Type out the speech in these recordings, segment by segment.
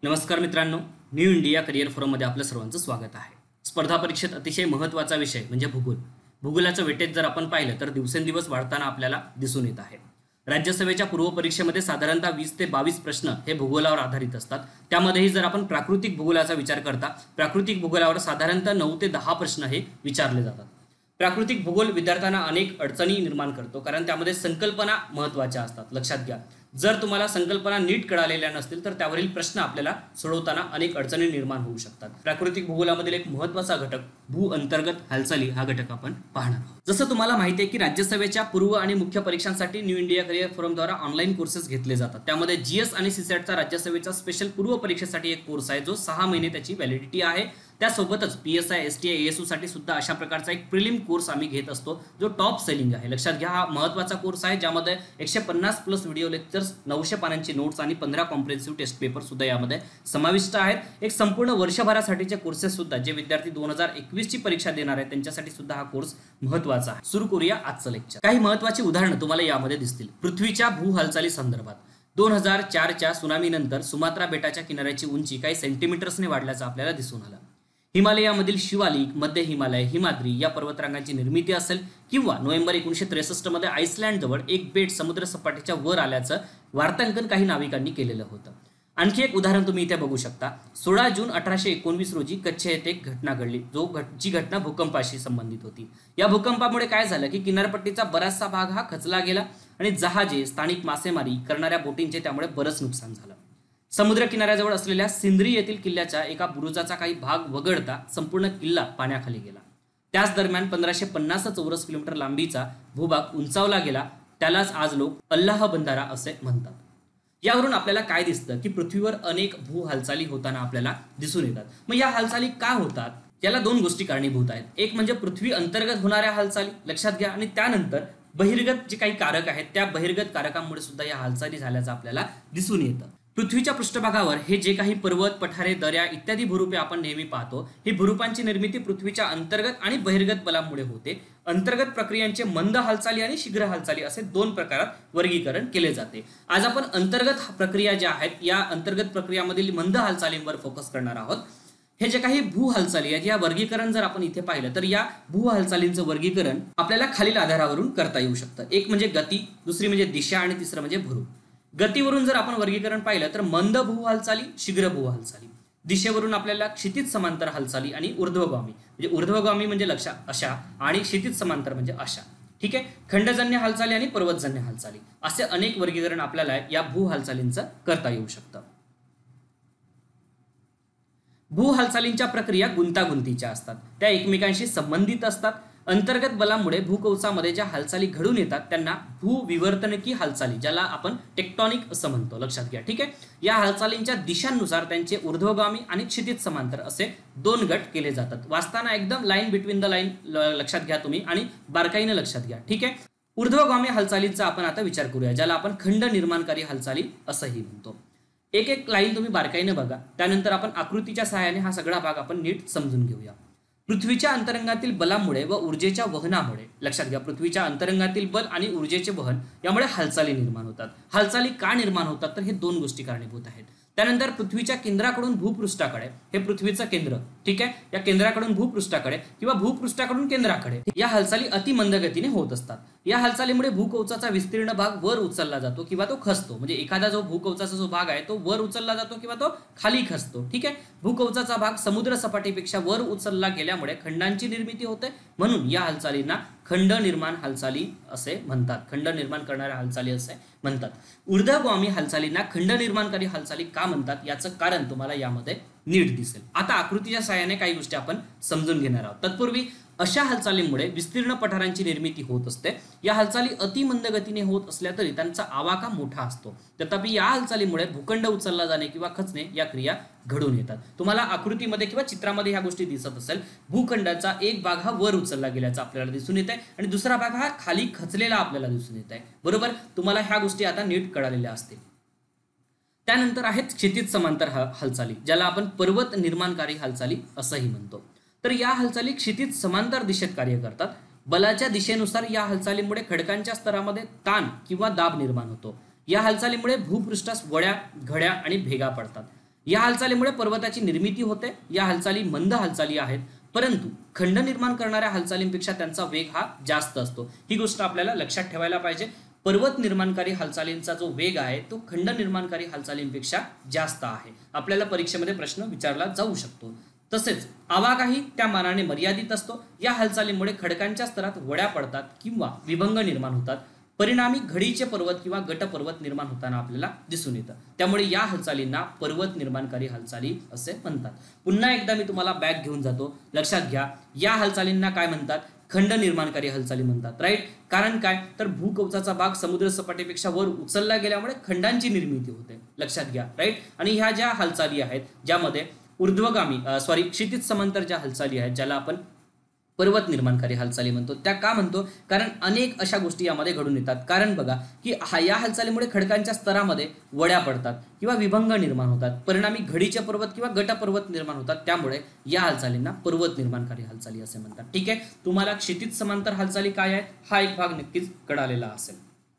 नमस्कार मित्रांनो, new India career फोरममध्ये आपलं सर्वांचं स्वागत आहे. स्पर्धा परीक्षेत अतिशय महत्त्वाचा विषय म्हणजे भूगोल. भूगोलाचं वेटेज जर आपण पाहिलं तर दिवसेंदिवस वाढताना आपल्याला दिसून येत आहे. राज्यसभेच्या पूर्व परीक्षेमध्ये साधारणतः 20 ते 22 प्रश्न हे भूगोलावर आधारित असतात. त्यामध्येही जर आपण प्राकृतिक भूगोलाचा विचार करता, प्राकृतिक भूगोलावर साधारणतः 9 ते 10 प्रश्न हे विचारले जातात. प्राकृतिक भूगोल विद्यार्थ्यांना अनेक अडचणी निर्माण करतो, कारण त्यामध्ये संकल्पना महत्त्वाच्या असतात. लक्षात घ्या, जर तुम्हाला संकल्पना नीट कळालेल्या नसतील तर त्यावरील प्रश्न आपल्याला सोडवताना अनेक अडचणी निर्माण होऊ शकतात. प्राकृतिक भूगोलामधील एक महत्त्वाचा घटक भू अंतर्गत हालचाली हा घटक आपण पाहणार आहोत. जसं तुम्हाला माहिती आहे की राज्यसभेच्या पूर्व आणि मुख्य परीक्षांसाठी न्यू इंडिया करिअर फोरमद्वारा ऑनलाईन कोर्सेस घेतले जातात. त्यामध्ये जीएस आणि सीसॅटचा राज्यसभेचा स्पेशल पूर्व परीक्षेसाठी एक कोर्स आहे, जो 6 महिने त्याची व्हॅलिडिटी आहे. त्यासोबतच PSI, STI, ASU साठी सुद्धा अशा प्रकारचा एक प्रिलिम कोर्स आम्ही घेत असतो, जो टॉप सेलिंग आहे. लक्षात घ्या, हा महत्त्वाचा कोर्स आहे, ज्यामध्ये 150 प्लस व्हिडिओ लेक्चर्स, 900 पानांची नोट्स आणि 15 कॉम्प्रिहेन्सिव्ह टेस्ट पेपर सुद्धा यामध्ये समाविष्ट आहेत. एक संपूर्ण वर्षभरासाठीचे कोर्सेस सुद्धा जे विद्यार्थी 2021 ची परीक्षा देणार आहेत त्यांच्यासाठी सुद्धा हा कोर्स महत्त्वाचा आहे. सुरू करूया आजचं लेक्चर. काही महत्त्वाची उदाहरणं तुम्हाला यामध्ये दिसतील. पृथ्वीच्या भू हालचाली संदर्भात 2004च्या सुनामीनंतर सुमात्रा बेटाच्या किनाऱ्याची उंची काही सेंटीमीटर्सने वाढल्याचं आपल्याला दिसून आलं. हिमालयामधील शिवालिक, मध्य हिमालय, हिमाद्री या पर्वतरांगांची निर्मिती असेल, किंवा नोव्हेंबर 1963 मध्ये आईसलँड जवळ एक बेट समुद्र सपाटीच्या वर आल्याचं वार्तांकन काही नाविकांनी केलेलं होतं. आणखी एक उदाहरण तुम्ही इथे बघू शकता. 16 जून 1819 रोजी कच्छ येथे एक घटना घडली, जी घटना भूकंपाशी संबंधित होती. या भूकंपामुळे काय झालं की किनारपट्टीचा बराचसा भाग हा खचला गेला आणि जहाजे, स्थानिक मासेमारी करणाऱ्या बोटींचे त्यामुळे बरंच नुकसान झालं. समुद्र किनाऱ्याजवळ असलेल्या सिंद्री येथील किल्ल्याच्या एका बुरुजाचा काही भाग वगळता संपूर्ण किल्ला पाण्याखाली गेला. त्याच दरम्यान 1550 चौरस किलोमीटर लांबीचा भूभाग उंचावला गेला. त्यालाच आज लोक अल्लाह बंधारा असे म्हणतात. यावरून आपल्याला काय दिसतं की पृथ्वीवर अनेक भू हालचाली होताना आपल्याला दिसून येतात. मग या हालचाली का होतात? याला 2 गोष्टी कारणीभूत आहेत. एक म्हणजे पृथ्वी अंतर्गत होणाऱ्या हालचाली, लक्षात घ्या, आणि त्यानंतर बहिर्गत जे काही कारक आहेत त्या बहिर्गत कारकांमुळे सुद्धा या हालचाली झाल्याचं आपल्याला दिसून येतं. पृथ्वीच्या पृष्ठभागावर हे जे काही पर्वत, पठारे, दर्या इत्यादी भूरूपे आपण नेहमी पाहतो, ही भूरूपांची निर्मिती पृथ्वीच्या अंतर्गत आणि बहिर्गत बलामुळे होते. अंतर्गत प्रक्रियांचे मंद हालचाली आणि शीघ्र हालचाली असे 2 प्रकारात वर्गीकरण केले जाते. आज आपण अंतर्गत प्रक्रिया ज्या आहेत या अंतर्गत प्रक्रियामधील मंद हालचालींवर फोकस करणार आहोत. हे जे काही भू हालचाली आहेत या वर्गीकरण जर आपण इथे पाहिलं तर या भू हालचालींचं वर्गीकरण आपल्याला खालील आधारावरून करता येऊ शकतं. एक म्हणजे गती, दुसरी म्हणजे दिशा आणि तिसरं म्हणजे भूरूप. गतीवरून जर आपण वर्गीकरण पाहिलं तर मंद भू हालचाली, शीघ्र भू हालचाली. दिशेवरून आपल्याला क्षितिज समांतर हालचाली आणि ऊर्ध्वगामी, म्हणजे ऊर्ध्वगामी म्हणजे अशा आणि क्षितिज समांतर म्हणजे अशा. ठीक आहे. खंडजन्य हालचाली आणि पर्वतजन्य हालचाली असे अनेक वर्गीकरण आपल्याला या भू हालचालींचं करता येऊ शकतं. भू हालचालींच्या प्रक्रिया गुंतागुंतीच्या असतात, त्या एकमेकांशी संबंधित असतात. अंतर्गत बलामुळे भूकवचामध्ये ज्या हालचाली घडून येतात त्यांना भूविवर्तनकी हालचाली, ज्याला आपण टेक्टॉनिक असं म्हणतो, लक्षात घ्या. ठीक आहे. या हालचालींच्या दिशांनुसार त्यांचे ऊर्ध्वगामी आणि क्षितिज समांतर असे 2 गट केले जातात. वाचताना एकदम लाईन बिटवीन द लाईन लक्षात घ्या तुम्ही आणि बारकाईनं लक्षात घ्या. ठीक आहे. ऊर्ध्वगामी हालचालींचा आपण आता विचार करूया, ज्याला आपण खंड निर्माणकारी हालचाली असंही म्हणतो. एक एक लाईन तुम्ही बारकाईनं बघा, त्यानंतर आपण आकृतीच्या सहाय्याने हा सगळा भाग आपण नीट समजून घेऊया. पृथ्वीच्या अंतरंगातील बलामुळे व ऊर्जेच्या वहनामुळे, लक्षात घ्या, पृथ्वीच्या अंतरंगातील बल आणि ऊर्जेचे वहन यामुळे हालचाली निर्माण होतात. हालचाली का निर्माण होतात तर हे 2 गोष्टी कारणीभूत आहेत. त्यानंतर पृथ्वीच्या केंद्राकडून भूपृष्ठाकडे, हे पृथ्वीचं केंद्र, ठीक आहे, या केंद्राकडून भूपृष्ठाकडे किंवा भूपृष्ठाकडून केंद्राकडे या हालचाली अतिमंद गतीने होत असतात. या हालचालीमुळे भूकवचाचा विस्तीर्ण भाग वर उचलला जातो किंवा तो खचतो. म्हणजे एखादा जो भूकवचाचा जो भाग आहे तो वर उचलला जातो किंवा तो खाली खचतो. ठीक आहे. भूकवचाचा भाग समुद्र सपाटीपेक्षा वर उचलला गेल्यामुळे खंडांची निर्मिती होते, म्हणून या हालचालींना खंड निर्माण हालचाली असे म्हणतात. खंड निर्माण करणाऱ्या हालचाली असे म्हणतात. ऊर्ध्वगामी हालचालींना खंड निर्माणकारी हालचाली का म्हणतात याचं कारण तुम्हाला यामध्ये नीट दिसेल. आता आकृतीच्या सहाय्याने काही गोष्टी आपण समजून घेणार आहोत. तत्पूर्वी अशा हालचालींमुळे विस्तीर्ण पठारांची निर्मिती होत असते. या हालचाली अतिमंद गतीने होत असल्या तरी त्यांचा आवाका मोठा असतो. तथापि या हालचालीमुळे भूखंड उचलला जाणे किंवा खचणे या क्रिया घडून येतात. तुम्हाला आकृतीमध्ये किंवा चित्रामध्ये ह्या गोष्टी दिसत असेल. भूखंडाचा एक भाग हा वर उचलला गेल्याचा आपल्याला दिसून येत आहे आणि दुसरा भाग हा खाली खचलेला आपल्याला दिसून येत आहे. बरोबर. तुम्हाला ह्या गोष्टी आता नीट कळालेल्या असतील. त्यानंतर आहेत क्षितिज समांतर हालचाली, ज्याला आपण पर्वत निर्माणकारी हालचाली असंही म्हणतो. तर या हालचाली क्षितिज समांतर दिशेत कार्य करतात. बलाच्या दिशेनुसार या हालचालीमुळे खडकांच्या स्तरामध्ये ताण किंवा दाब निर्माण होतो. या हालचालीमुळे भूपृष्ठास वळ्या, घड्या आणि भेगा पडतात. या हालचालीमुळे पर्वताची निर्मिती होते. या हालचाली मंद हालचाली आहेत, परंतु खंड निर्माण करणाऱ्या हालचालींपेक्षा त्यांचा वेग हा जास्त असतो. ही गोष्ट आपल्याला लक्षात ठेवायला पाहिजे. पर्वत निर्माणकारी हालचालींचा जो वेग आहे तो खंड निर्माणकारी हालचालींपेक्षा जास्त आहे. आपल्याला परीक्षेमध्ये प्रश्न विचारला जाऊ शकतो. तसेच आवाकाही त्या मानाने मर्यादित असतो. या हालचालीमुळे खडकांच्या स्तरात वड्या पडतात किंवा विभंग निर्माण होतात. परिणामी घडीचे पर्वत किंवा गटपर्वत निर्माण होताना आपल्याला दिसून येतं. त्यामुळे या हालचालींना पर्वत निर्माणकारी हालचाली असे म्हणतात. पुन्हा एकदा मी तुम्हाला बॅक घेऊन जातो. लक्षात घ्या, या हालचालींना काय म्हणतात? खंड निर्माणकारी हालचाली म्हणतात. राईट. कारण काय? तर भूकवचाचा भाग समुद्र सपाटीपेक्षा वर उचलला गेल्यामुळे खंडांची निर्मिती होते. लक्षात घ्या. राईट. आणि ह्या ज्या हालचाली आहेत ज्यामध्ये क्षितिज समांतर ज्या हालचाली आहेत ज्याला आपण पर्वत निर्माणकारी हालचाली म्हणतो, त्या का म्हणतो? कारण अनेक अशा गोष्टी यामध्ये घडून येतात. कारण बघा की या हालचालीमुळे खडकांच्या स्तरामध्ये वड्या पडतात किंवा विभंग निर्माण होतात. परिणामी घडीचे पर्वत किंवा गटपर्वत निर्माण होतात. त्यामुळे या हालचालींना पर्वत निर्माणकारी हालचाली असे म्हणतात. ठीक आहे. तुम्हाला क्षितिज समांतर हालचाली काय आहेत हा एक भाग नक्कीच कळालेला असेल.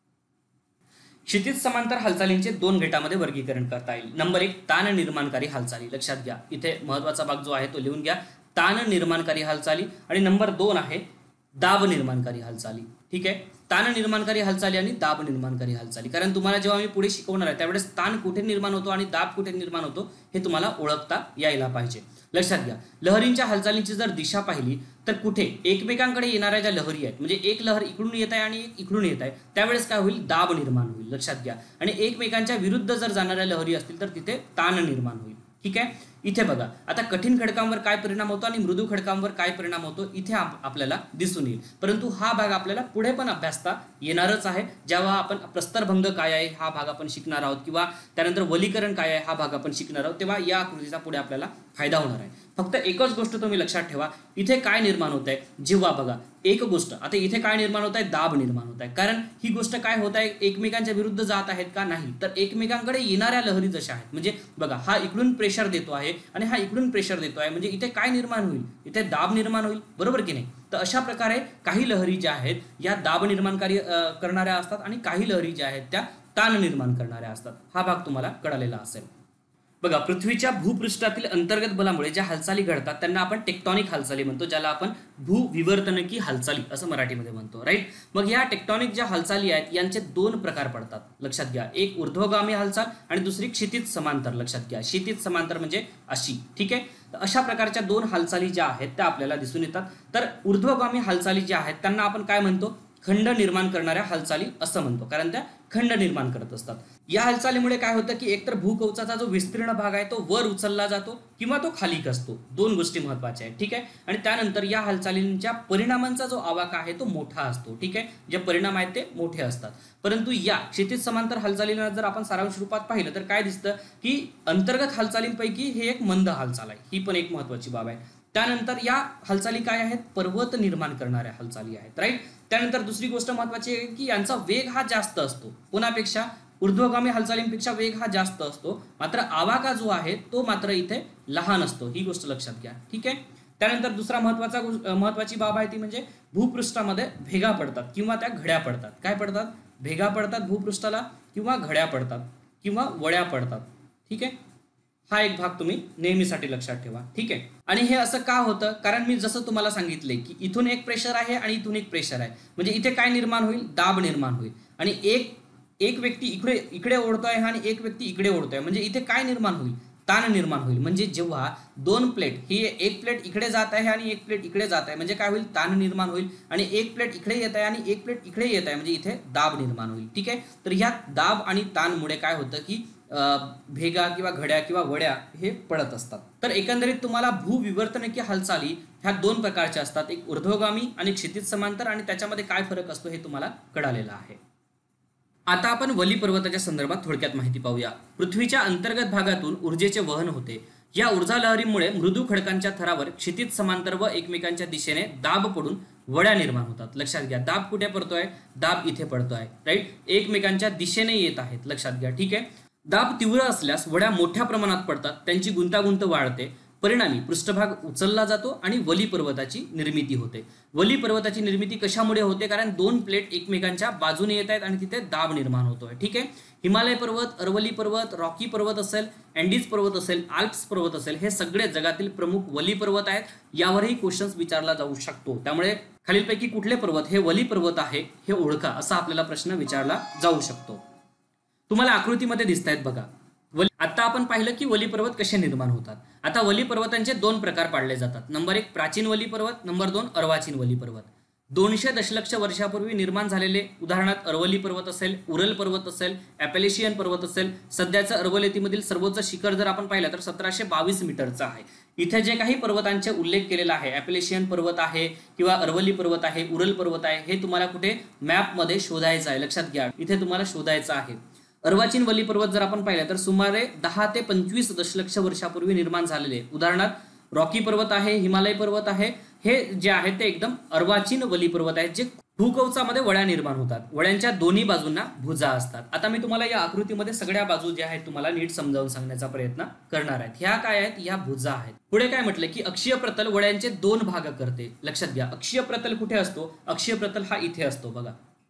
क्षितिज समांतर हालचालींचे दोन गटामध्ये वर्गीकरण करता येईल. नंबर 1 ताण निर्माणकारी हालचाली. लक्षात घ्या, इथे महत्वाचा भाग जो आहे तो लिहून घ्या. ताण निर्माणकारी हालचाली. आणि नंबर 2 आहे दाब निर्माणकारी हालचाली. ठीक आहे. ताण निर्माणकारी हालचाली आणि दाब निर्माणकारी हालचाली. कारण तुम्हाला जेव्हा मी पुढे शिकवणार आहे त्यावेळेस ताण कुठे निर्माण होतो आणि दाब कुठे निर्माण होतो हे तुम्हाला ओळखता यायला पाहिजे. लक्षात घ्या, लहरींच्या हालचालींची जर दिशा पाहिली तर कुठे एकमेकांकडे येणाऱ्या ज्या लहरी आहेत, म्हणजे एक लहर इकडून येत आहे आणि एक इकडून येत आहे, त्यावेळेस काय होईल? दाब निर्माण होईल. लक्षात घ्या. आणि एकमेकांच्या विरुद्ध जर जाणाऱ्या लहरी असतील तर तिथे ताण निर्माण होईल. ठीक आहे. इथे बघा, आता कठीण खडकांवर काय परिणाम होतो आणि मृदू खडकांवर काय परिणाम होतो इथे आपल्याला दिसून येईल. परंतु हा भाग आपल्याला पुढे पण अभ्यासता येणारच आहे. जेव्हा आपण प्रस्तरभंग काय आहे हा भाग आपण शिकणार आहोत किंवा त्यानंतर वलीकरण काय आहे हा भाग आपण शिकणार आहोत, तेव्हा या आकृतीचा पुढे आपल्याला फायदा होणार आहे. फक्त एकच गोष्ट तुम्ही लक्षात ठेवा, इथे काय निर्माण होत आहे? जेव्हा बघा एक गोष्ट, आता इथे काय निर्माण होत आहे? दाब निर्माण होत आहे. कारण ही गोष्ट काय होत आहे? एकमेकांच्या विरुद्ध जात आहेत का? नाही. तर एकमेकांकडे येणाऱ्या लहरी जशा आहेत, म्हणजे बघा हा इकडून प्रेशर देतो आहे आणि हा इकडून प्रेशर देतो आहे, म्हणजे इथे काय निर्माण होईल? इथे दाब निर्माण होईल. बरोबर की नाही? तर अशा प्रकारे काही लहरी ज्या आहेत या दाब निर्माणकारी करणाऱ्या असतात आणि काही लहरी ज्या आहेत त्या ताण निर्माण करणाऱ्या असतात. हा भाग तुम्हाला कळालेला असेल. बघा, पृथ्वीच्या भूपृष्ठातील अंतर्गत बलामुळे ज्या हालचाली घडतात त्यांना आपण टेक्टॉनिक हालचाली म्हणतो, ज्याला आपण भूविवर्तनकी हालचाली असं मराठीमध्ये म्हणतो. राईट. मग या टेक्टॉनिक ज्या हालचाली आहेत यांचे दोन प्रकार पडतात. लक्षात घ्या, एक ऊर्ध्वगामी हालचाल आणि दुसरी क्षितिज समांतर. लक्षात घ्या, क्षितिज समांतर म्हणजे अशी. ठीक आहे. तर अशा प्रकारच्या दोन हालचाली ज्या आहेत त्या आपल्याला दिसून येतात. तर ऊर्ध्वगामी हालचाली ज्या आहेत त्यांना आपण काय म्हणतो? खंड निर्माण करणाऱ्या हालचाली असं म्हणतो, कारण त्या खंड निर्माण करत असतात. या हालचालीमुळे काय होतं की एकतर भूकवचाचा जो विस्तीर्ण भाग आहे तो वर उचलला जातो किंवा तो खाली खचतो. दोन गोष्टी महत्वाच्या आहेत. ठीक आहे. आणि त्यानंतर या हालचालींच्या परिणामांचा जो आवाका आहे तो मोठा असतो. ठीक आहे. जे परिणाम आहेत ते मोठे असतात. परंतु या क्षितिज समांतर हालचालींना जर आपण सारांश रूपात पाहिलं तर काय दिसतं की अंतर्गत हालचालींपैकी हे एक मंद हालचाल आहे. ही पण एक महत्वाची बाब आहे. त्यानंतर या हालचाली काय आहेत? पर्वत निर्माण करणाऱ्या हालचाली आहेत. राईट. त्यानंतर दुसरी गोष्ट महत्वाची आहे की यांचा वेग हा जास्त असतो. कोणापेक्षा? ऊर्ध्वगामी हालचालींपेक्षा वेग हा जास्त असतो. मात्र आवाका जो आहे तो मात्र इथे लहान असतो. ही गोष्ट लक्षात घ्या. ठीक आहे. त्यानंतर दुसरा महत्वाची बाब आहे ती म्हणजे भूपृष्ठामध्ये भेगा पडतात किंवा त्या घड्या पडतात. काय पडतात? भेगा पडतात भूपृष्ठाला किंवा घड्या पडतात किंवा वड्या पडतात. ठीक आहे. हा एक भाग तुम्ही नेहमीसाठी लक्षात ठेवा. ठीक आहे. आणि हे असं का होतं? कारण मी जसं तुम्हाला सांगितले की इथून एक प्रेशर आहे आणि इथून एक प्रेशर आहे, म्हणजे इथे काय निर्माण होईल? दाब निर्माण होईल. आणि एक व्यक्ती इकडे ओढतोय आणि एक व्यक्ती इकडे ओढतोय, म्हणजे इथे काय निर्माण होईल? ताण निर्माण होईल. म्हणजे जेव्हा दोन प्लेट, ही एक प्लेट इकडे जात आहे आणि एक प्लेट इकडे जात आहे, म्हणजे काय होईल? ताण निर्माण होईल. आणि एक प्लेट इकडे येत आहे आणि एक प्लेट इकडे येत आहे, म्हणजे इथे दाब निर्माण होईल. ठीक आहे. तर ह्या दाब आणि ताणमुळे काय होतं की भेगा किंवा घड्या किंवा वड्या हे पडत असतात. तर एकंदरीत तुम्हाला भूविवर्तनकीय हालचाली ह्या दोन प्रकारच्या असतात, एक ऊर्ध्वगामी आणि क्षितिज समांतर, आणि त्याच्यामध्ये काय फरक असतो हे तुम्हाला कळालेलं आहे. आता आपण वली पर्वताच्या संदर्भात थोडक्यात माहिती पाहूया. पृथ्वीच्या अंतर्गत भागातून ऊर्जेचे वहन होते. या ऊर्जा लहरीमुळे मृदू खडकांच्या थरावर क्षितिज समांतर व एकमेकांच्या दिशेने दाब पडून वड्या निर्माण होतात. लक्षात घ्या, दाब कुठे पडतोय? दाब इथे पडतोय. राईट. एकमेकांच्या दिशेने येत आहेत. लक्षात घ्या. ठीक आहे. दाब तीव्र असल्यास वड्या मोठ्या प्रमाणात पडतात, त्यांची गुंतागुंत वाढते. परिणामी पृष्ठभाग उचलला जातो आणि वली पर्वताची निर्मिती होते. वली पर्वताची निर्मिती कशामुळे होते? कारण दोन प्लेट एकमेकांच्या बाजूने येत आहेत आणि तिथे दाब निर्माण होतोय. ठीक आहे. हिमालय पर्वत, अरवली पर्वत, रॉकी पर्वत असेल, अँडीज पर्वत असेल, आल्प्स पर्वत असेल, हे सगळे जगातील प्रमुख वली पर्वत आहेत. यावरही क्वेश्चन्स विचारला जाऊ शकतो. त्यामुळे खालीलपैकी कुठले पर्वत हे वली पर्वत आहे हे ओळखा, असा आपल्याला प्रश्न विचारला जाऊ शकतो. तुम्हाला आकृतीमध्ये दिसत आहेत बघा. आता आपण पाहिलं की वली पर्वत कसे निर्माण होतात. आता वली पर्वतांचे दोन प्रकार पाडले जातात. नंबर 1 प्राचीन वली पर्वत, नंबर 2 अर्वाचीन वली पर्वत. 200 दशलक्ष वर्षापूर्वी निर्माण झालेले, उदाहरणार्थ अरवली पर्वत असेल, उरल पर्वत असेल, ॲपेलेशियन पर्वत असेल. सध्याचं अरवलीमधील सर्वोच्च शिखर जर आपण पाहिलं तर 1722 मीटरचं आहे. इथे जे काही पर्वतांचे उल्लेख केलेला आहे, ॲपेलेशियन पर्वत आहे किंवा अरवली पर्वत आहे, उरल पर्वत आहे, हे तुम्हाला कुठे मॅपमध्ये शोधायचं आहे. लक्षात घ्या, इथे तुम्हाला शोधायचं आहे. अर्वाचीन वली पर्वत जर आपण पाहिलं तर सुमारे 10 ते 25 दशलक्ष वर्षापूर्वी निर्माण झालेले, उदाहरणार्थ रॉकी पर्वत आहे, हिमालय पर्वत आहे, हे जे आहेत ते एकदम अर्वाचीन वली पर्वत आहेत, जे भूकवचामध्ये वळ्या निर्माण होतात. वळ्यांच्या दोन्ही बाजूंना भुजा असतात. आता मी तुम्हाला या आकृतीमध्ये सगळ्या बाजू ज्या आहेत तुम्हाला नीट समजावून सांगण्याचा प्रयत्न करणार आहेत. ह्या काय आहेत? ह्या भुजा आहेत. पुढे काय म्हटलं की अक्षीय प्रतल वळ्यांचे दोन भाग करते. लक्षात घ्या, अक्षीय प्रतल कुठे असतो? अक्षीय प्रतल हा इथे असतो बघा,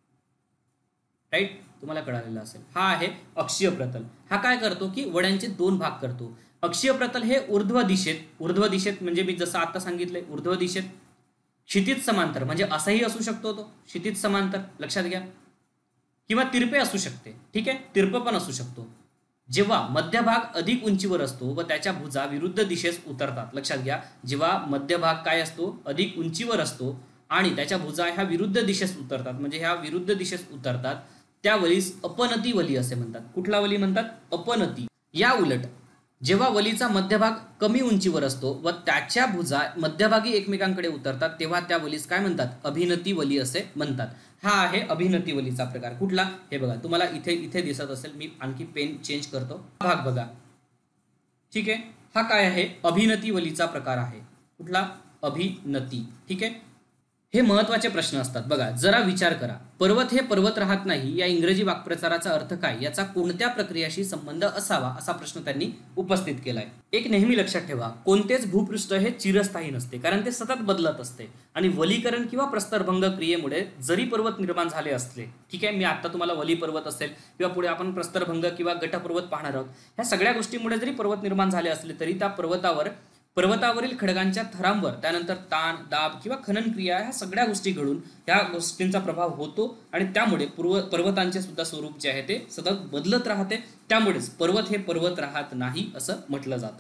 राईट, तुम्हाला कळालेलं असेल. हा आहे अक्षीय प्रतल. हा काय करतो की वळ्यांचे दोन भाग करतो. अक्षीय प्रतल हे ऊर्ध्व दिशेत म्हणजे मी जसं आता सांगितलंय, ऊर्ध्व दिशेत क्षितिज समांतर, म्हणजे असाही असू शकतो तो क्षितिज समांतर, लक्षात घ्या, किंवा तिरपे असू शकते. ठीक आहे, तिरप पण असू शकतो. जेव्हा मध्यभाग अधिक उंचीवर असतो व त्याच्या भुजा विरुद्ध दिशेस उतरतात. लक्षात घ्या, जेव्हा मध्यभाग काय असतो? अधिक उंचीवर असतो आणि त्याच्या भुजा ह्या विरुद्ध दिशेस उतरतात, म्हणजे ह्या विरुद्ध दिशेस उतरतात, त्या वलीस अपनती वली असे म्हणतात. कुठला वली म्हणतात? अपनती. या उलट जेव्हा वलीचा मध्यभाग कमी उंचीवर असतो व त्याच्या भुजा मध्यभागी एकमेकांकडे उतरतात, तेव्हा त्या वलीस काय म्हणतात? अभिनती वली असे म्हणतात. हा आहे अभिनती वलीचा प्रकार. कुठला? हे बघा, तुम्हाला इथे दिसत असेल, मी आणखी पेन चेंज करतो. भाग बघा, ठीक आहे. हा काय आहे? अभिनती वलीचा प्रकार आहे. कुठला? अभिनती. ठीक आहे. हे महत्वाचे प्रश्न असतात बघा, जरा विचार करा. पर्वत हे पर्वत राहत नाही या इंग्रजी वाक्प्रचाराचा अर्थ काय? याचा कोणत्या प्रक्रियाशी संबंध असावा, असा प्रश्न त्यांनी उपस्थित केलाय. एक नेहमी लक्षात ठेवा, कोणतेच भूपृष्ठ हे चिरस्थायी नसते, कारण ते सतत बदलत असते. आणि वलीकरण किंवा प्रस्तरभंग क्रियेमुळे जरी पर्वत निर्माण झाले असले, ठीक आहे, मी आता तुम्हाला वली पर्वत असेल किंवा पुढे आपण प्रस्तरभंग किंवा गटपर्वत पाहणार आहोत, ह्या सगळ्या गोष्टींमुळे जरी पर्वत निर्माण झाले असले तरी त्या पर्वतावरील खडकांच्या थरांवर त्यानंतर ताण, दाब किंवा खनन क्रिया, ह्या सगळ्या गोष्टी घडून ह्या गोष्टींचा प्रभाव होतो आणि त्यामुळे पर्वतांचे सुद्धा स्वरूप जे आहे ते सतत बदलत राहते. त्यामुळेच पर्वत हे पर्वत राहत नाही असं म्हटलं जातं.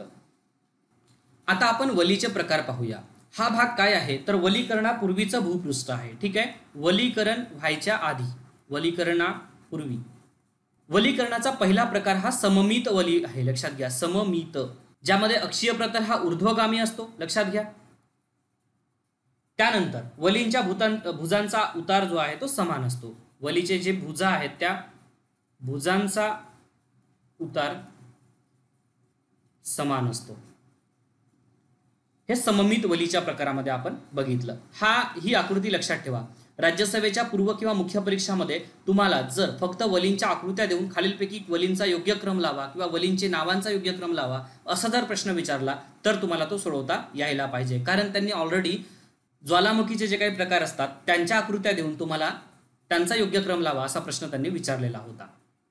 आता आपण वलीचे प्रकार पाहूया. हा भाग काय आहे तर वलीकरणापूर्वीचं भूपृष्ठ आहे. ठीक आहे, वलीकरण व्हायच्या आधी, वलीकरणापूर्वी. वलीकरणाचा पहिला प्रकार हा सममित वली आहे. लक्षात घ्या, सममित, ज्यामध्ये अक्षीय प्रतल हा ऊर्ध्वगामी असतो. लक्षात घ्या. त्यानंतर वलींच्या भुजांचा उतार जो आहे तो समान असतो. वलीचे जे भुजा आहेत त्या भुजांचा उतार समान असतो. हे सममित वलीच्या प्रकारामध्ये आपण बघितलं. ही आकृती लक्षात ठेवा. राज्यसभेच्या पूर्व किंवा मुख्य परीक्षामध्ये तुम्हाला जर फक्त वलींच्या आकृत्या देऊन खालीलपैकी वलींचा योग्य क्रम लावा किंवा वलींचे नावांचा योग्य क्रम लावा असा जर प्रश्न विचारला तर तुम्हाला तो सोडवता यायला पाहिजे. कारण त्यांनी ऑलरेडी ज्वालामुखीचे जे काही प्रकार असतात त्यांच्या आकृत्या देऊन तुम्हाला त्यांचा योग्य क्रम लावा असा प्रश्न त्यांनी विचारलेला होता.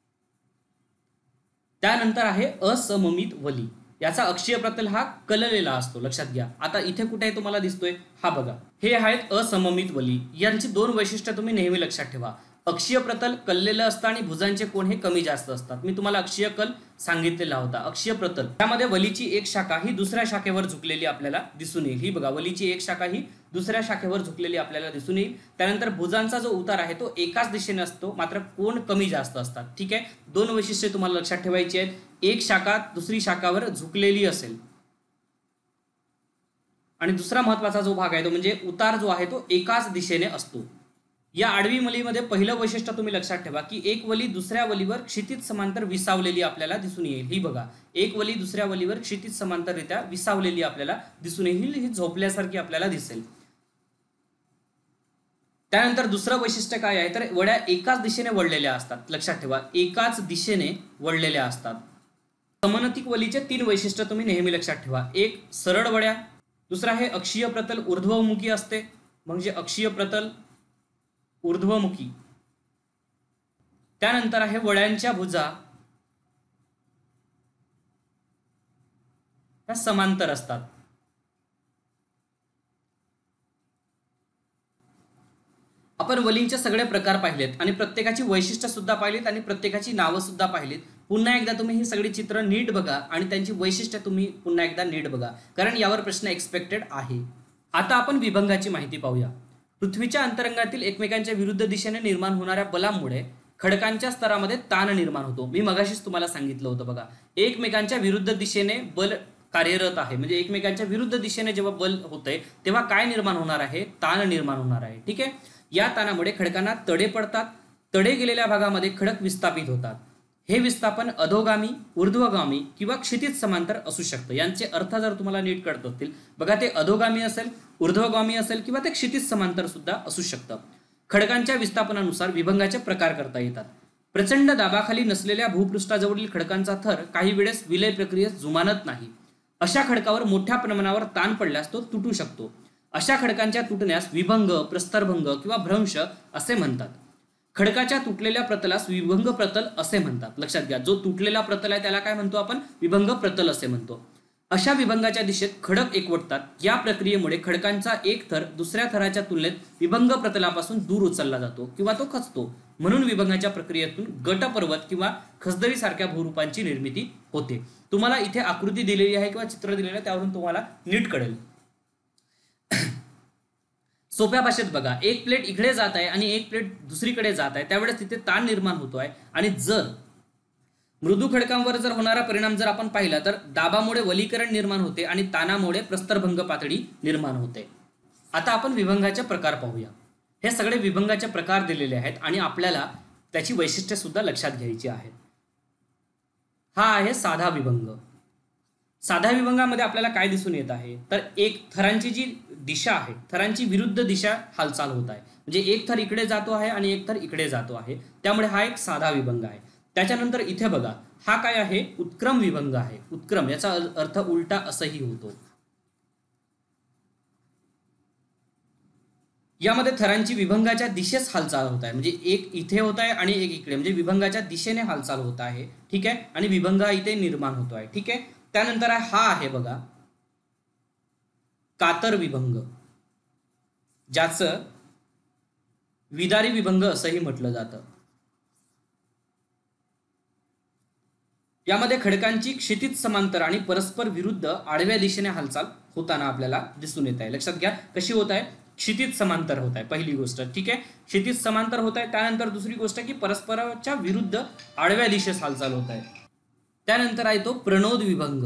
त्यानंतर आहे असममित वली. याचा अक्षीय प्रतल हा कललेला असतो. लक्षात घ्या. आता इथे कुठे तुम्हाला दिसतोय? हा बघा, हे आहेत असममित वली. यांची दोन वैशिष्ट्य तुम्ही नेहमी लक्षात ठेवा. अक्षीय प्रतल कललेलं असतं आणि भुजांचे कोण हे कमी जास्त असतात. मी तुम्हाला अक्षीय कल सांगितलेला होता. अक्षीय प्रतल त्यामध्ये वलीची एक शाखा ही दुसऱ्या शाखेवर झुकलेली आपल्याला दिसून येईल. ही बघा, वलीची एक शाखा ही दुसऱ्या शाखेवर झुकलेली आपल्याला दिसून येईल. त्यानंतर भुजांचा जो उतार आहे तो एकाच दिशेने असतो, मात्र कोण कमी जास्त असतात. ठीक आहे, दोन वैशिष्ट्ये तुम्हाला लक्षात ठेवायची आहेत. एक शाखा दुसरी शाखावर झुकलेली असेल आणि दुसरा महत्वाचा जो भाग आहे तो म्हणजे उतार जो आहे तो एकाच दिशेने असतो. या आडवी वलीमध्ये पहिलं वैशिष्ट्य तुम्ही लक्षात ठेवा की एक वली दुसऱ्या वलीवर क्षितिज समांतर विसावलेली आपल्याला दिसून येईल. ही बघा, एक वली दुसऱ्या वलीवर क्षितिज समांतररित्या विसावलेली आपल्याला दिसून येईल. ही झोपल्यासारखी आपल्याला दिसेल. त्यानंतर दुसरं वैशिष्ट्य काय आहे तर वळ्या एकाच दिशेने वळलेल्या असतात. लक्षात ठेवा, एकाच दिशेने वळलेल्या असतात. समनतिक वलीचे 3 वैशिष्ट्य तुम्ही नेहमी लक्षात ठेवा. एक, सरळ वळ्या. दुसरा आहे अक्षीय प्रतल ऊर्ध्वमुखी असते, म्हणजे अक्षीय प्रतल ऊर्ध्वमुखी. त्यानंतर आहे वळ्यांच्या भुजा त्या समांतर असतात. आपण वलींचे सगळे प्रकार पाहिलेत आणि प्रत्येकाची वैशिष्ट्य सुद्धा पाहिलीत आणि प्रत्येकाची नावं सुद्धा पाहिलीत. पुन्हा एकदा तुम्ही ही सगळी चित्र नीट बघा आणि त्यांची वैशिष्ट्य तुम्ही पुन्हा एकदा नीट बघा, कारण यावर प्रश्न एक्सपेक्टेड आहे. आता आपण विभंगाची माहिती पाहूया. पृथ्वीच्या अंतरंगातील एकमेकांच्या विरुद्ध दिशेने निर्माण होणाऱ्या बलामुळे खडकांच्या स्तरामध्ये ताण निर्माण होतो. मी मगाशीच तुम्हाला सांगितलं होतं बघा, एकमेकांच्या विरुद्ध दिशेने बल कार्यरत आहे, म्हणजे एकमेकांच्या विरुद्ध दिशेने जेव्हा बल होतंय तेव्हा काय निर्माण होणार आहे? ताण निर्माण होणार आहे. ठीक आहे. या ताणामुळे खडकांना तडे पडतात. तडे गेलेल्या भागामध्ये खडक विस्थापित होतात. हे विस्थापन अधोगामी, ऊर्ध्वगामी किंवा क्षितिज समांतर असू शकतं. यांचे अर्थ जर तुम्हाला नीट कळत असतील बघा, ते अधोगामी असेल, ऊर्ध्वगामी असेल किंवा ते क्षितिज समांतर सुद्धा असू शकतं. खडकांच्या विस्थापनानुसार विभंगाचे प्रकार करता येतात. प्रचंड दाबाखाली नसलेल्या भूपृष्ठाजवळील खडकांचा थर काही वेळेस विलय प्रक्रियेत जुमानत नाही. अशा खडकावर मोठ्या प्रमाणावर ताण पडल्यास तो तुटू शकतो. अशा खडकांच्या तुटण्यास विभंग, प्रस्तरभंग किंवा भ्रंश असे म्हणतात. खडकाच्या तुटलेल्या प्रतलास विभंग प्रतल असे म्हणतात. लक्षात घ्या, जो तुटलेला प्रतल आहे त्याला काय म्हणतो आपण? विभंग प्रतल असे म्हणतो. अशा विभंगाच्या दिशेत खडक एकवटतात. या प्रक्रियेमुळे खडकांचा एक थर दुसऱ्या थराच्या तुलनेत विभंग प्रतलापासून दूर उचलला जातो किंवा तो खचतो. म्हणून विभंगाच्या प्रक्रियेतून गटपर्वत किंवा खसदरी सारख्या भूरूपांची निर्मिती होते. तुम्हाला इथे आकृती दिलेली आहे किंवा चित्र दिलेलं आहे, त्यावरून तुम्हाला नीट कळेल. सोप्या भाषेत बघा, एक प्लेट इकडे जात आहे आणि एक प्लेट दुसरीकडे जात आहे, त्यावेळेस तिथे ताण निर्माण होतो आहे. आणि जर मृदू खडकांवर जर होणारा परिणाम जर आपण पाहिला तर दाबामुळे वलीकरण निर्माण होते आणि ताणामुळे प्रस्तरभंग पातळी निर्माण होते. आता आपण विभंगाचे प्रकार पाहूया. हे सगळे विभंगाचे प्रकार दिलेले आहेत आणि आपल्याला त्याची वैशिष्ट्ये सुद्धा लक्षात घ्यायची आहेत. हा आहे साधा विभंग. साध्या विभंगामध्ये आपल्याला काय दिसून येत आहे तर एक थरांची जी दिशा आहे, थरांची विरुद्ध दिशा हालचाल होत आहे. म्हणजे एक थर इकडे जातो आहे आणि एक थर इकडे जातो आहे, त्यामुळे हा एक साधा विभंग आहे. त्याच्यानंतर इथे बघा, हा काय आहे? उत्क्रम विभंग आहे. उत्क्रम याचा अर्थ उलटा असंही होतो. यामध्ये थरांची विभंगाच्या दिशेस हालचाल होत आहे, म्हणजे एक इथे होत आहे आणि एक इकडे, म्हणजे विभंगाच्या दिशेने हालचाल होत आहे. ठीक आहे. आणि विभंग इथे निर्माण होतो आहे. ठीक आहे. त्यानंतर हा आहे बघा कातर विभंग, ज्याचं विदारी विभंग असंही म्हटलं जातं. यामध्ये खडकांची क्षितिज समांतर आणि परस्पर विरुद्ध आडव्या दिशेने हालचाल होताना आपल्याला दिसून येत आहे. लक्षात घ्या कशी होत आहे? क्षितिज समांतर होत आहे, पहिली गोष्ट. ठीक आहे. क्षितिज समांतर होत आहे. त्यानंतर दुसरी गोष्ट की परस्पराच्या विरुद्ध आडव्या दिशेस हालचाल होत आहे. त्यानंतर आहे तो प्रणोद विभंग.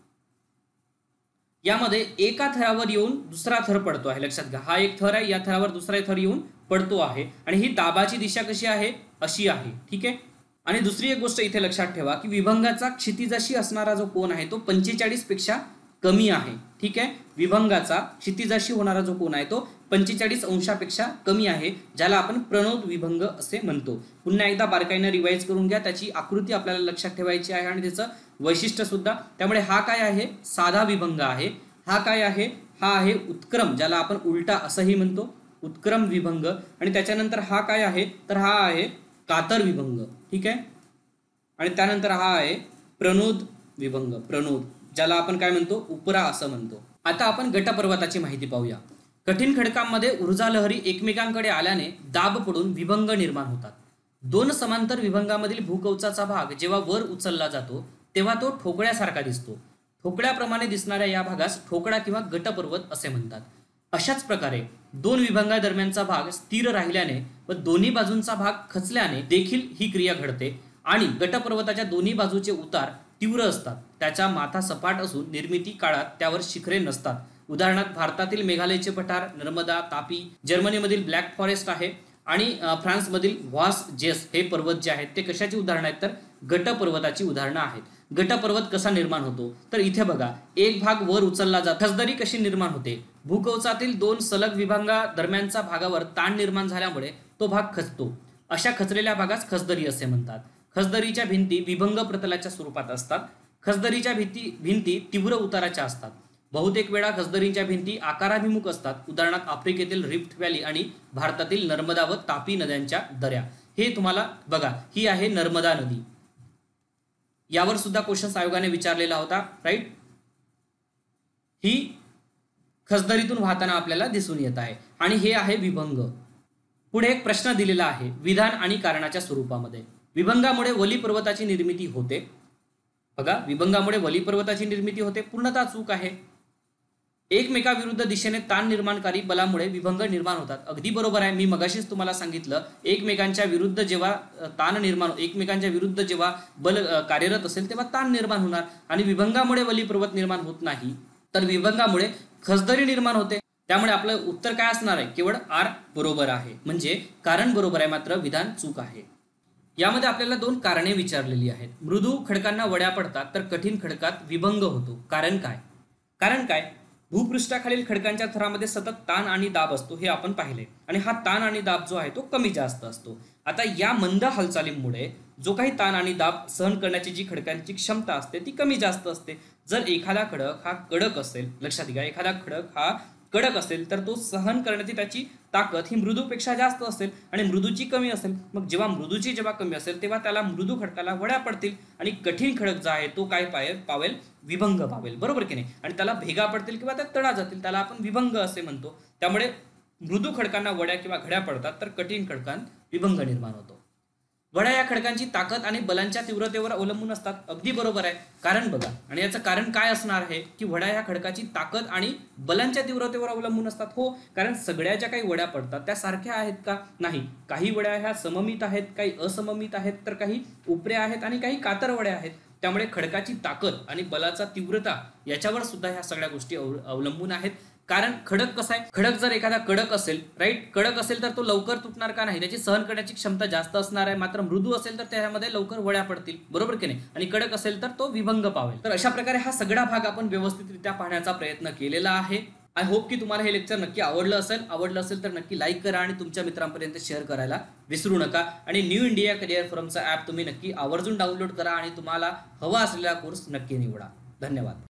यामध्ये एका थरावर येऊन दुसरा थर पडतो आहे. लक्षात घ्या, हा एक थर आहे, या थरावर दुसरा थर येऊन पडतो आहे आणि ही दाबाची दिशा कशी आहे? अशी आहे. ठीक आहे. आणि दुसरी एक गोष्ट इथे लक्षात ठेवा की विभंगाचा क्षितिजाशी असणारा जो कोन आहे तो 45 पेक्षा कमी आहे. ठीक आहे. विभंगाचा क्षितिजाशी होणारा जो कोन आहे तो 45 अंशापेक्षा कमी आहे, ज्याला आपण प्रणोद विभंग असे म्हणतो. पुन्हा एकदा बारकाईने रिवाइज करून घ्या, त्याची आकृती आपल्याला लक्षात ठेवायची आहे आणि त्याचं वैशिष्ट्य सुद्धा. त्यामुळे हा काय आहे? साधा विभंग आहे. हा काय आहे? हा आहे उत्क्रम, ज्याला आपण उलटा असंही म्हणतो, उत्क्रम विभंग. आणि त्याच्यानंतर हा काय आहे तर हा आहे कातर विभंग. ठीक आहे. आणि त्यानंतर हा आहे प्रणोद विभंग, प्रणोद, ज्याला आपण काय म्हणतो? उपरा असं म्हणतो. आता आपण गटपर्वताची माहिती पाहूया. कठीण खडकांमध्ये ऊर्जा लहरी एकमेकांकडे आल्याने दाब पडून विभंग निर्माण होतात. दोन समांतर विभंगामधील भूकवचाचा भाग जेव्हा वर उचलला जातो तेव्हा तो ठोकळ्यासारखा दिसतो. ठोकळ्याप्रमाणे दिसणाऱ्या या भागास ठोकळा किंवा गटपर्वत असे म्हणतात. अशाच प्रकारे दोन विभंगादरम्यानचा भाग स्थिर राहिल्याने व दोन्ही बाजूंचा भाग खचल्याने देखील ही क्रिया घडते. आणि गटपर्वताच्या दोन्ही बाजूचे उतार तीव्र असतात. त्याचा माथा सपाट असून निर्मिती काळात त्यावर शिखरे नसतात. उदाहरणार्थ भारतातील मेघालयचे पठार, नर्मदा, तापी, जर्मनीमधील ब्लॅक फॉरेस्ट आहे आणि फ्रान्समधील व्हास जेस हे पर्वत जे आहेत ते कशाची उदाहरणं आहेत तर गटपर्वताची उदाहरणं आहेत. गटपर्वत कसा निर्माण होतो तर इथे बघा, एक भाग वर उचलला जातो. खसदरी कशी निर्माण होते? भूकवचातील दोन सलग विभागा दरम्यानचा भागावर ताण निर्माण झाल्यामुळे तो भाग खचतो. अशा खचलेल्या भागास खसदरी असे म्हणतात. खसदरीच्या भिंती विभंग प्रतलाच्या स्वरूपात असतात. खचदरीच्या भिंती तीव्र उताराच्या असतात. बहुतेक वेळा खचदरींच्या भिंती आकाराभिमुख असतात. उदाहरणार्थ आफ्रिकेतील रिफ्ट व्हॅली आणि भारतातील नर्मदा व तापी नद्यांच्या दऱ्या. हे तुम्हाला बघा, ही आहे नर्मदा नदी. यावर सुद्धा क्वेश्चन आयोगाने विचारलेला होता, राईट. ही खचदरीतून वाहताना आपल्याला दिसून येत आहे. आणि हे आहे विभंग. पुढे एक प्रश्न दिलेला आहे विधान आणि कारणाच्या स्वरूपामध्ये. विभंगामुळे वली पर्वताची निर्मिती होते. बघा, विभंगामुळे वली पर्वताची निर्मिती होते, पूर्णतः चूक आहे. एकमेकाविरुद्ध दिशेने ताण निर्माणकारी बलामुळे विभंग निर्माण होतात. अगदी बरोबर आहे. मी मगाशीच तुम्हाला सांगितलं, एकमेकांच्या विरुद्ध जेव्हा एकमेकांच्या विरुद्ध जेव्हा बल कार्यरत असेल तेव्हा ताण निर्माण होणार. आणि विभंगामुळे वली पर्वत निर्माण होत नाही, तर विभंगामुळे खचदरी निर्माण होते. त्यामुळे आपलं उत्तर काय असणार आहे? केवळ आर बरोबर आहे. म्हणजे कारण बरोबर आहे, मात्र विधान चूक आहे. यामध्ये आपल्याला 2 कारणे विचारलेली आहेत. मृदू खडकांना वड्या पडतात तर कठीण खडकात विभंग होतो. कारण काय? कारण काय? भूपृष्ठाखालील खडकांच्या थरामध्ये सतत ताण आणि दाब असतो, हे आपण पाहिले. आणि हा ताण आणि दाब जो आहे तो कमी जास्त असतो. आता या मंद हालचालींमुळे जो काही ताण आणि दाब सहन करण्याची जी खडकांची क्षमता असते ती कमी जास्त असते. जर एखादा खडक हा कडक असेल, लक्षात घ्या, एखादा खडक हा कडक असेल तर तो सहन करण्याची त्याची ताकद ही मृदूपेक्षा जास्त असेल आणि मृदूची कमी असेल. मग जेव्हा कमी असेल तेव्हा त्याला मृदू खडकाला वड्या पडतील आणि कठीण खडक जो आहे तो काय पावेल? विभंग पावेल. बरोबर की नाही? आणि त्याला भेगा पडतील किंवा त्या तडा जातील, त्याला आपण विभंग असे म्हणतो. त्यामुळे मृदू खडकांना वड्या किंवा घड्या पडतात तर कठीण खडकांत विभंग निर्माण होतो. वड्या या खडकांची ताकद आणि बलांच्या तीव्रतेवर अवलंबून असतात. अगदी बरोबर आहे. कारण बघा, आणि याचं कारण काय असणार आहे की वड्या या खडकाची ताकद आणि बलांच्या तीव्रतेवर अवलंबून असतात. हो, कारण सगळ्या ज्या काही वड्या पडतात त्या सारख्या आहेत का? नाही. काही वड्या ह्या सममित आहेत, काही असममित आहेत, तर काही उपऱ्या आहेत आणि काही कातर वड्या आहेत. त्यामुळे खडकाची ताकद आणि बलाचा तीव्रता याच्यावर सुद्धा ह्या सगळ्या गोष्टी अवलंबून आहेत. कारण खडक कसा आहे? खडक जर एखादा कडक असेल, राईट, कडक असेल तर तो लवकर तुटणार का? नाही. त्याची सहन करण्याची क्षमता जास्त असणार आहे. मात्र मृदू असेल तर त्यामध्ये लवकर वड्या पडतील. बरोबर की नाही? आणि कडक असेल तर तो विभंग पावेल. तर अशा प्रकारे हा सगळा भाग आपण व्यवस्थितरित्या पाहण्याचा प्रयत्न केलेला आहे. आय होप की तुम्हाला हे लेक्चर नक्की आवडलं असेल तर नक्की लाईक करा आणि तुमच्या मित्रांपर्यंत शेअर करायला विसरू नका. आणि न्यू इंडिया करिअर फोरमचा ॲप तुम्ही नक्की आवर्जून डाउनलोड करा आणि तुम्हाला हवा असलेला कोर्स नक्की निवडा. धन्यवाद.